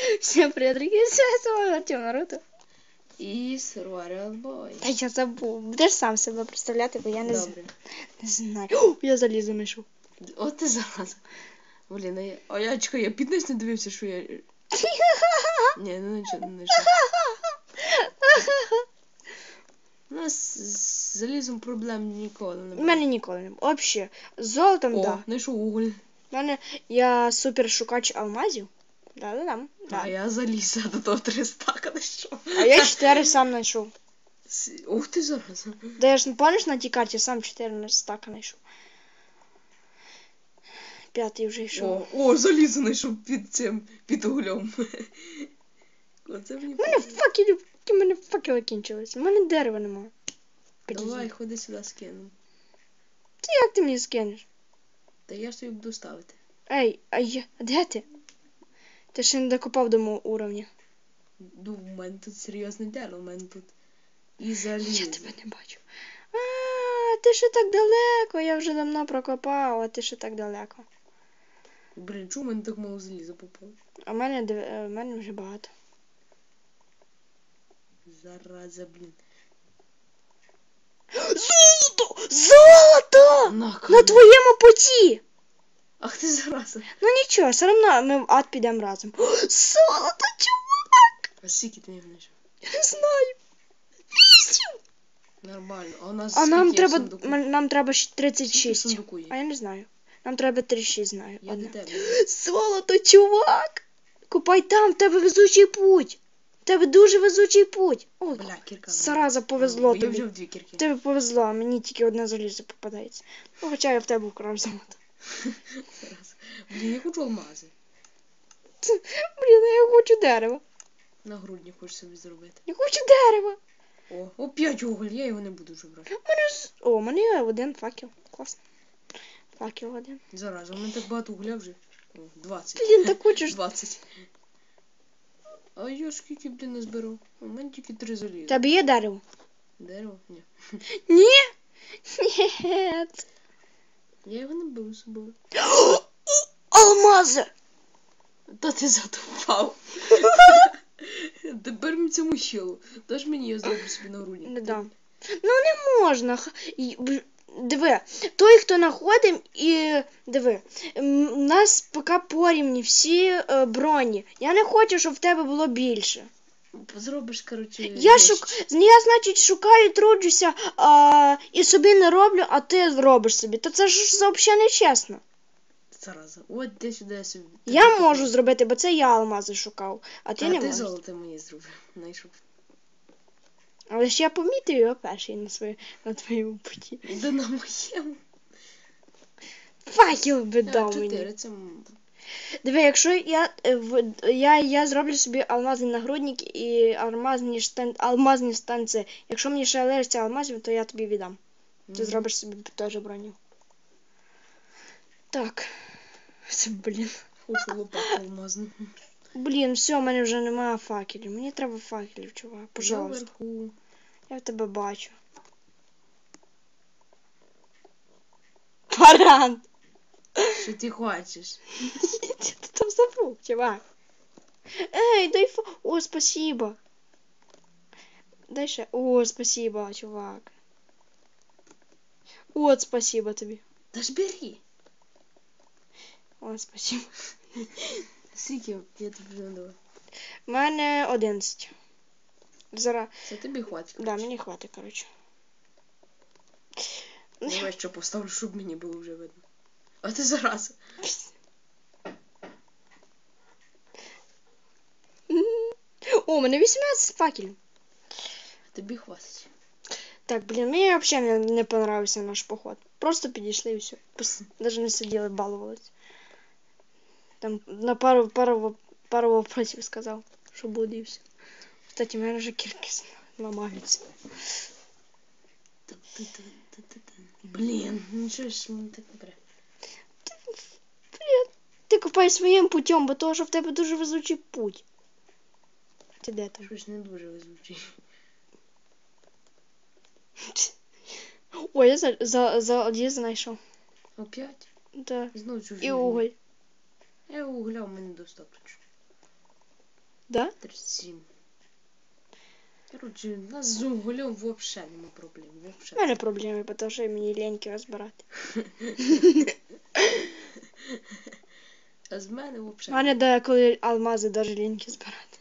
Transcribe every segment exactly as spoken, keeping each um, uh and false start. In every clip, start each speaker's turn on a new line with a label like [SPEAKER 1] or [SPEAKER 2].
[SPEAKER 1] Всем привет, дорогие, с вами Артем Наруто.
[SPEAKER 2] І Сурваріал Бой.
[SPEAKER 1] Та я забув. Будеш сам себе представляти, бо я не, з...
[SPEAKER 2] Добре.
[SPEAKER 1] не знаю. О, я залізо знайшов.
[SPEAKER 2] От ти зараз. Блін, а я... А я, чекай, я піднес не дивився, що я... Ні, ну нічого, не знайшов. У нас з залізом проблем ніколи не
[SPEAKER 1] У
[SPEAKER 2] було.
[SPEAKER 1] мене ніколи не було. Взагалі, з золотом,
[SPEAKER 2] О,
[SPEAKER 1] да.
[SPEAKER 2] знайшов уголь.
[SPEAKER 1] У мене я супер шукач алмазів. Да-да-да. Да.
[SPEAKER 2] А я заліз до того три стака знайшов.
[SPEAKER 1] А я чотири сам знайшов.
[SPEAKER 2] С- Ух ти зараз.
[SPEAKER 1] Да я ж не пам'ятаєш на тій карті, сам чотири стака знайшов. П'ятий вже йшов.
[SPEAKER 2] О, о, залізо знайшов під цим, під углем. Оце мені...
[SPEAKER 1] У мене факели, у мене факели кінчились. У мене дерева немає.
[SPEAKER 2] Давай, ходи сюди скину.
[SPEAKER 1] Ти як ти мені скинеш?
[SPEAKER 2] Та я ж тобі буду ставити.
[SPEAKER 1] Ей, а я... а де ти? Ти ще не докопав до мого уровня.
[SPEAKER 2] Ну, у мене тут серйозне дерево, у мене тут і залізо.
[SPEAKER 1] Я тебе не бачу. А, ти ще так далеко, я вже давно прокопав, а ти ще так далеко.
[SPEAKER 2] Блін, чому в мене так мало заліза попало?
[SPEAKER 1] А в мене, див- е, в мене вже багато.
[SPEAKER 2] Зараза, блін.
[SPEAKER 1] Золото! Золото!
[SPEAKER 2] На,
[SPEAKER 1] На твоєму путі!
[SPEAKER 2] Ах ти зараза.
[SPEAKER 1] Ну нічого, все одно ми в ад підемо разом. О, золото, чувак!
[SPEAKER 2] А скільки ти не знайшов?
[SPEAKER 1] Я не знаю. Вісім!
[SPEAKER 2] Нормально. А у нас
[SPEAKER 1] А нам
[SPEAKER 2] скільки
[SPEAKER 1] треба,
[SPEAKER 2] в сундуку?
[SPEAKER 1] м- нам треба ще тридцять
[SPEAKER 2] Скільки в
[SPEAKER 1] шість.
[SPEAKER 2] сундуку є?
[SPEAKER 1] А я не знаю. Нам треба тридцять шість, знаю.
[SPEAKER 2] Я
[SPEAKER 1] Одне.
[SPEAKER 2] до тебе.
[SPEAKER 1] Золото, чувак! Купай там, в тебе везучий путь. В тебе дуже везучий путь. О,
[SPEAKER 2] Бля, кірка.
[SPEAKER 1] зараза, повезло
[SPEAKER 2] Я
[SPEAKER 1] тобі.
[SPEAKER 2] взяв дві кірки.
[SPEAKER 1] Тебе повезло, а мені тільки одне залізо попадається. Ну, хоча я в тебе вкрав золото.
[SPEAKER 2] Зараза. Блін, я хочу алмази.
[SPEAKER 1] Блін, я хочу дерево.
[SPEAKER 2] На грудні хочу собі зробити.
[SPEAKER 1] Я хочу дерево.
[SPEAKER 2] О, опять уголь, я його не буду вже брати.
[SPEAKER 1] У мене з- О, у мене є один факел. Класно. Факел один.
[SPEAKER 2] Зараза, у мене так багато угля вже. О, двадцять.
[SPEAKER 1] Блін, так хочеш.
[SPEAKER 2] двадцять. А я скільки, блін, не зберу? У мене тільки три
[SPEAKER 1] У
[SPEAKER 2] заліза.
[SPEAKER 1] тебе є дерево?
[SPEAKER 2] Дерево? Ні.
[SPEAKER 1] Ні? Ні.
[SPEAKER 2] Я його не беру з собою.
[SPEAKER 1] Алмази!
[SPEAKER 2] Та ти затупав. Тепер ми цьому щелу. Даш мені я зроблю собі на грудні.
[SPEAKER 1] Не дам. Ну не можна. Х- і- б- Диви, той, хто находив, і диви, м, у нас поки порівні всі е, броні. Я не хочу, щоб в тебе було більше.
[SPEAKER 2] Зробиш, коротше.
[SPEAKER 1] Я
[SPEAKER 2] вещь.
[SPEAKER 1] шук... я, значить, шукаю, труджуся а, і собі не роблю, а ти робиш собі. То це ж взагалі не чесно.
[SPEAKER 2] Зараза. От де сюди я собі.
[SPEAKER 1] Я можу зробити, бо це я алмази шукав, а ти
[SPEAKER 2] А
[SPEAKER 1] не
[SPEAKER 2] ти
[SPEAKER 1] можеш.
[SPEAKER 2] золото мені зробив. Знайшов.
[SPEAKER 1] Але ж я помітив його перший на, свої... на твоєму путі.
[SPEAKER 2] Да на моєму.
[SPEAKER 1] Факел би
[SPEAKER 2] А,
[SPEAKER 1] дав мені.
[SPEAKER 2] чотири, це... м,
[SPEAKER 1] Диви, якщо я, е, в- я, я зроблю собі алмазний нагрудник і алмазні, штан, алмазні станці. Якщо мені ще лишиться алмазів, то я тобі віддам. Ти
[SPEAKER 2] м.
[SPEAKER 1] зробиш собі теж броню. Так. Це, блін.
[SPEAKER 2] Хочу лопату алмазну.
[SPEAKER 1] Блін, все, в мене вже немає факелів. Мені треба факелів, чувак. Пожалуйста.
[SPEAKER 2] Наверху.
[SPEAKER 1] Я тебе бачу. Паран!
[SPEAKER 2] Що ти хочеш?
[SPEAKER 1] Ти там забув, чувак. Ей, дай фа... О, спасибо. Дай ще. О, спасибо, чувак. От, спасибо тобі.
[SPEAKER 2] Та ж бери.
[SPEAKER 1] О, спасибо.
[SPEAKER 2] Скільки я тобі вже надала?
[SPEAKER 1] У мене одинадцять. Зараз.
[SPEAKER 2] Це тобі хватить.
[SPEAKER 1] Да, мені хватить, коротше.
[SPEAKER 2] Давай що поставлю, щоб мені було вже видно. А ти зараза.
[SPEAKER 1] О, у мене вісімнадцять факелів.
[SPEAKER 2] Тобі хватить.
[SPEAKER 1] Так, блін, мені взагалі не, не понравився наш поход. Просто підійшли і все. Пос... Даже не сиділи, балувались. Там на пару, пару, пару вопросів сказав, що буде і все. Кстати, у мене вже кірки ламаються.
[SPEAKER 2] Блін, нічого ж мені так не бере.
[SPEAKER 1] Привіт. Ти копай своїм путем, бо того, що в тебе дуже везучий путь. А ти де там?
[SPEAKER 2] Щось не дуже везучий.
[SPEAKER 1] Ой, я за, за, за я знайшов.
[SPEAKER 2] Опять?
[SPEAKER 1] Да.
[SPEAKER 2] Знову чужий.
[SPEAKER 1] І уголь.
[SPEAKER 2] Я угля у мене достатньо.
[SPEAKER 1] Да?
[SPEAKER 2] тридцять сім. Короче, у нас з уголем вообще нема проблем.
[SPEAKER 1] У
[SPEAKER 2] Вообще.
[SPEAKER 1] мене проблеми, тому що мені ліньки розбирати.
[SPEAKER 2] А з мене
[SPEAKER 1] У
[SPEAKER 2] вообще.
[SPEAKER 1] мене деколи алмази даже ліньки збирати.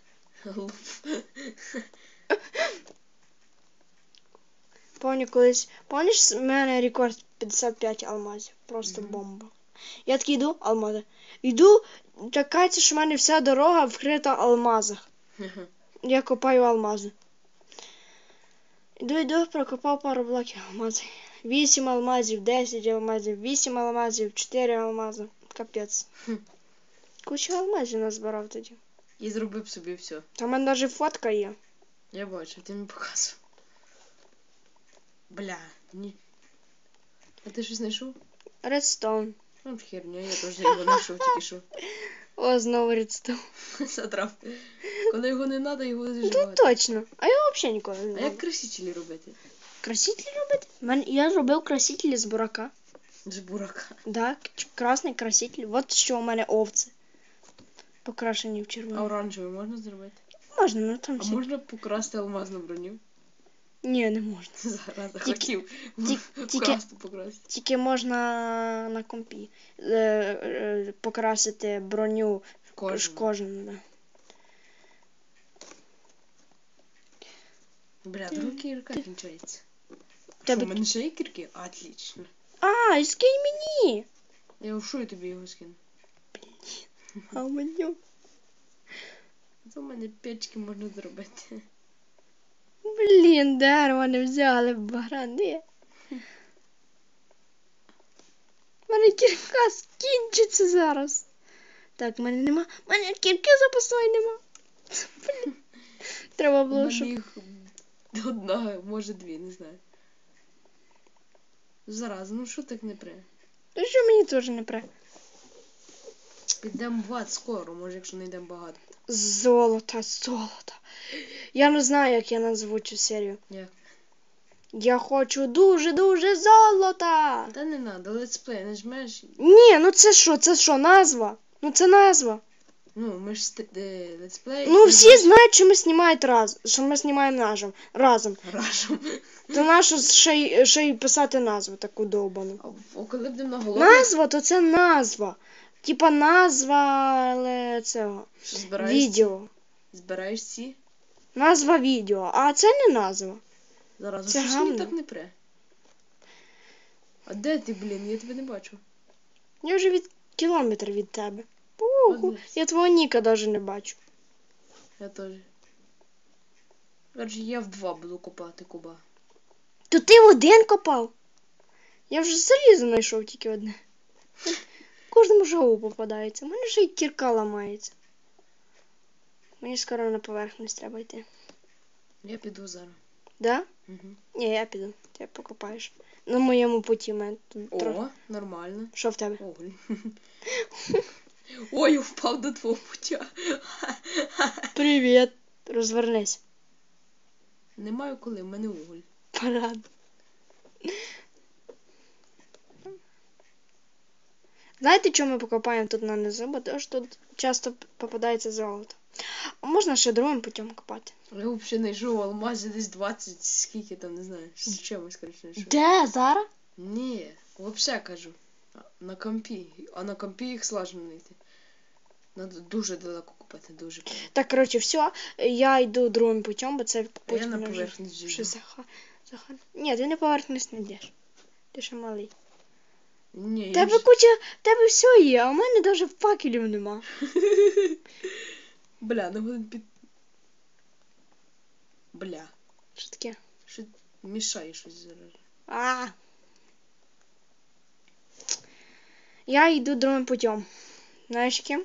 [SPEAKER 1] Помню колись, помниш, в мене рекорд п'ятдесят п'ять алмазів. Просто
[SPEAKER 2] Мгм.
[SPEAKER 1] бомба. Я такий йду, алмази. Йду, чекайте, що в мене вся дорога вкрита алмазах. Я копаю алмази. Йду, йду, прокопав пару блоків алмазів. Вісім алмазів, десять алмазів, вісім алмазів, чотири алмази. Капець. Куча алмазів назбирав тоді.
[SPEAKER 2] І зробив собі все.
[SPEAKER 1] Та в мене навіть фотка є.
[SPEAKER 2] Я бачу, ти мені показував. Бля, ні. А ти щось знайшов?
[SPEAKER 1] Редстоун.
[SPEAKER 2] Ну, херня, я теж його знайшов тільки що.
[SPEAKER 1] О, знову редстоун.
[SPEAKER 2] Затрав. Коли його не треба, його дуже
[SPEAKER 1] Ну
[SPEAKER 2] багато.
[SPEAKER 1] точно. А я взагалі ніколи не
[SPEAKER 2] А
[SPEAKER 1] знаю.
[SPEAKER 2] як красителі робити?
[SPEAKER 1] Красителі робити? Мен... Я робив красителі з бурака.
[SPEAKER 2] З бурака.
[SPEAKER 1] Да, к- красний краситель. От що у мене овці. Покрашені в
[SPEAKER 2] А
[SPEAKER 1] червоний.
[SPEAKER 2] оранжевий можна зробити?
[SPEAKER 1] Можна, ну там
[SPEAKER 2] А
[SPEAKER 1] всі.
[SPEAKER 2] можна покрасти алмазну броню?
[SPEAKER 1] Ні, не можна.
[SPEAKER 2] Зараз
[SPEAKER 1] Тільки-
[SPEAKER 2] хотів
[SPEAKER 1] ті- тільки-
[SPEAKER 2] вкрасти покрасти.
[SPEAKER 1] Тільки можна на компі е, е, покрасити броню
[SPEAKER 2] Кожен.
[SPEAKER 1] кожен. Да.
[SPEAKER 2] Бля, друга кірка кінчається.
[SPEAKER 1] Тебе-
[SPEAKER 2] Що, в мене ще є кірки? Отлично.
[SPEAKER 1] А, і скинь мені!
[SPEAKER 2] Я в шую тобі його скину.
[SPEAKER 1] А у мене.
[SPEAKER 2] Це в мене печки можна зробити.
[SPEAKER 1] Блін, дерево не взяли барани. У мене кірка скінчиться зараз. Так, в мене нема. У мене кірки запасної нема. Блін. Треба
[SPEAKER 2] У
[SPEAKER 1] було,
[SPEAKER 2] мене
[SPEAKER 1] щоб...
[SPEAKER 2] їх одна, може дві, не знаю. Зараза, ну що так не пре?
[SPEAKER 1] Ну що мені теж не пре.
[SPEAKER 2] Підемо в ад скоро, може, якщо не йдемо багато.
[SPEAKER 1] Золото, золото. Я не знаю, як я назву цю серію.
[SPEAKER 2] Як?
[SPEAKER 1] Я хочу дуже-дуже золота.
[SPEAKER 2] Та не надо, летсплей, нажмеш.
[SPEAKER 1] Ні, ну це що, це що, назва? Ну це назва.
[SPEAKER 2] Ну, ми ж ст- е, летсплей.
[SPEAKER 1] Ну всі знають, що ми знімаємо раз, що ми знімаємо разом. разом.
[SPEAKER 2] Разом.
[SPEAKER 1] То нащо ще й, ще й писати назву таку довбану?
[SPEAKER 2] А в- коли будемо на голову,
[SPEAKER 1] Назва, то це назва. Типа назва, але цього.
[SPEAKER 2] що збираєш,
[SPEAKER 1] Відео.
[SPEAKER 2] збираєш ці.
[SPEAKER 1] Назва відео, а це не назва.
[SPEAKER 2] Зараз,
[SPEAKER 1] Це
[SPEAKER 2] що ж мені
[SPEAKER 1] гамно.
[SPEAKER 2] так не пре? А де ти, блін? Я тебе не бачу.
[SPEAKER 1] Я вже від кілометр від тебе. Пуху.
[SPEAKER 2] Ладно.
[SPEAKER 1] Я твого ніка навіть не бачу.
[SPEAKER 2] Я теж. Короче, я в два буду копати куба.
[SPEAKER 1] То ти в один копав? Я вже залізо знайшов тільки одне. Кожному жову попадається. У мене вже й кірка ламається. Мені скоро на поверхність треба йти.
[SPEAKER 2] Я піду зараз.
[SPEAKER 1] Да?
[SPEAKER 2] Угу.
[SPEAKER 1] Ні, я піду. Ти покопаєш. На моєму путі в мене тут трохи.
[SPEAKER 2] О, нормально.
[SPEAKER 1] Що в тебе?
[SPEAKER 2] Оголь. Ой, я впав до твого пуття.
[SPEAKER 1] Привіт. Розвернись.
[SPEAKER 2] Не маю коли, в мене уголь.
[SPEAKER 1] Парад. Знаєте, чому ми покопаємо тут на низу? Бо тому що тут часто попадається золото. А можна ще другим путем копати.
[SPEAKER 2] Я взагалі знайшов алмази десь двадцять, скільки там, не знаю, з чимось, коротше, знайшов.
[SPEAKER 1] Де? Зараз?
[SPEAKER 2] Ні, взагалі кажу. На компі. А на компі їх сложно знайти. Надо дуже далеко купити, дуже далеко.
[SPEAKER 1] Так, коротше, все. Я йду другим путем, бо це
[SPEAKER 2] А
[SPEAKER 1] путь
[SPEAKER 2] я на
[SPEAKER 1] мене вже-
[SPEAKER 2] поверхність
[SPEAKER 1] вже
[SPEAKER 2] живу.
[SPEAKER 1] заха... заха... Ні, ти не поверхність не йдеш. Ти ще малий.
[SPEAKER 2] Ні, я
[SPEAKER 1] Тебе
[SPEAKER 2] вже...
[SPEAKER 1] куча, тебе все є, а у мене навіть факелів нема.
[SPEAKER 2] Бля, не годин під... Бля,
[SPEAKER 1] Що таке?
[SPEAKER 2] що мішає щось зараз.
[SPEAKER 1] А. Я йду другим путем. Знаєш ким?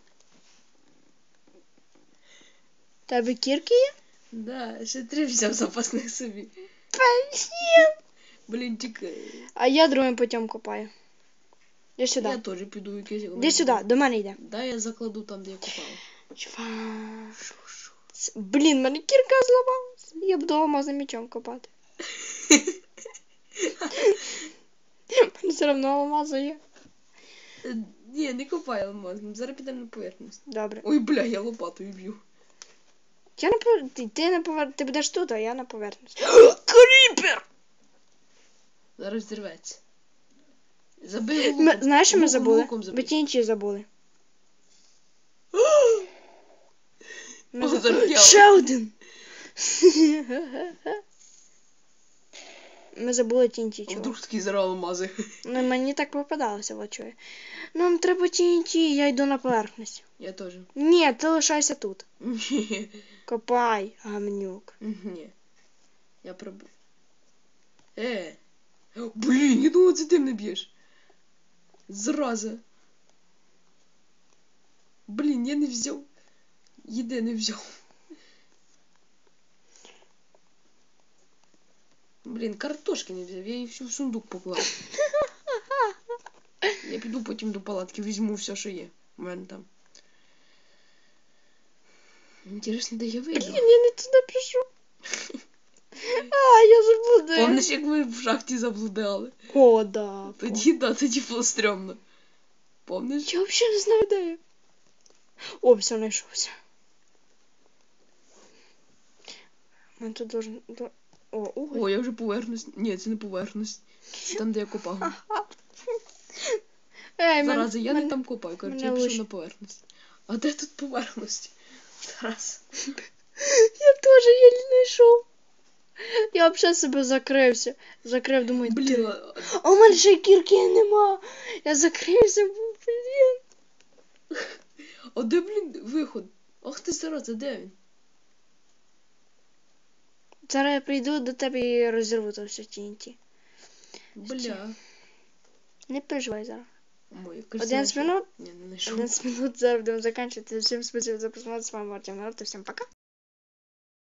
[SPEAKER 1] Тебе кірки є?
[SPEAKER 2] Да, ще три взяв запасних собі.
[SPEAKER 1] Блін.
[SPEAKER 2] Блін, тільки...
[SPEAKER 1] А я другим путем копаю. Іди сюди.
[SPEAKER 2] Я теж піду якийсь...
[SPEAKER 1] Іди сюди, до мене йде.
[SPEAKER 2] Да, я закладу там, де я купав.
[SPEAKER 1] Чва.
[SPEAKER 2] Шо, шо.
[SPEAKER 1] Ц- Блін, мене кірка зламалась. Я буду алмазним мечом копати. Мене все одно алмази є.
[SPEAKER 2] Е, Ні, не копай алмаз. Зараз підемо на поверхність.
[SPEAKER 1] Добре.
[SPEAKER 2] Ой, бля, я лопатою б'ю.
[SPEAKER 1] Я на повер... ти, ти на повер... ти будеш тут, а я на поверхності.
[SPEAKER 2] Кріпер! Зараз зірветься. Забий луком.
[SPEAKER 1] Ми... Знаєш, що ми
[SPEAKER 2] Луком,
[SPEAKER 1] забули?
[SPEAKER 2] луком забий.
[SPEAKER 1] Ви ті інші забули. Ми
[SPEAKER 2] О,
[SPEAKER 1] за-
[SPEAKER 2] зап'яли.
[SPEAKER 1] Ще один! Ми забули ті інші,
[SPEAKER 2] А
[SPEAKER 1] чого.
[SPEAKER 2] вдруг такий зараз алмази.
[SPEAKER 1] Ну, мені так попадалося, от чого. Нам треба ті інші, я йду на поверхність.
[SPEAKER 2] Я теж.
[SPEAKER 1] Ні, ти лишайся тут.
[SPEAKER 2] Ні.
[SPEAKER 1] Копай, гамнюк.
[SPEAKER 2] Ні. Я пробую. Е. Блін, я думав, це ти мене б'єш. Зраза. Блін, я не взяв. Їди не взяв. Блін, картошки не взяв, я її всю в сундук поклав. Я піду потім до палатки, візьму все, що є. У мене там. Інтересно, де я вийду?
[SPEAKER 1] Блін, я не туди пішов. А, я забуду.
[SPEAKER 2] Помниш, як ми в шахті заблудили?
[SPEAKER 1] О, да.
[SPEAKER 2] Тоді, да, тоді було стрьомно. Помниш?
[SPEAKER 1] Я взагалі не знаю, де я. О, все, знайшовся. Мен тут должен... до- О, ой.
[SPEAKER 2] О, я вже поверхність. Ні, це не поверхність. Це там, де я копав.
[SPEAKER 1] Ей, мен...
[SPEAKER 2] Зараза, я
[SPEAKER 1] мен-
[SPEAKER 2] не там копаю, коротше, я
[SPEAKER 1] мене
[SPEAKER 2] пішов
[SPEAKER 1] луч-
[SPEAKER 2] на поверхність. А де тут поверхність? Тарас.
[SPEAKER 1] Я теж її знайшов. Я взагалі себе закрився. Закрив, думаю,
[SPEAKER 2] Блін,
[SPEAKER 1] ти.
[SPEAKER 2] а-
[SPEAKER 1] А у мене ще й кірки нема. Я закрився, був, блін.
[SPEAKER 2] а де, блін, виход? Ах ти, зараза, де він?
[SPEAKER 1] Зараз я прийду до тебе і розірву то все ті ен ті.
[SPEAKER 2] Бля.
[SPEAKER 1] Не переживай зараз.
[SPEAKER 2] Ой, кажется,
[SPEAKER 1] одинадцять
[SPEAKER 2] знайшов.
[SPEAKER 1] минут?
[SPEAKER 2] Ні, не знайшов.
[SPEAKER 1] одинадцять минут зараз будемо закінчувати. Всім спасибо за просмотр. З вами Артем Народ. Всім пока.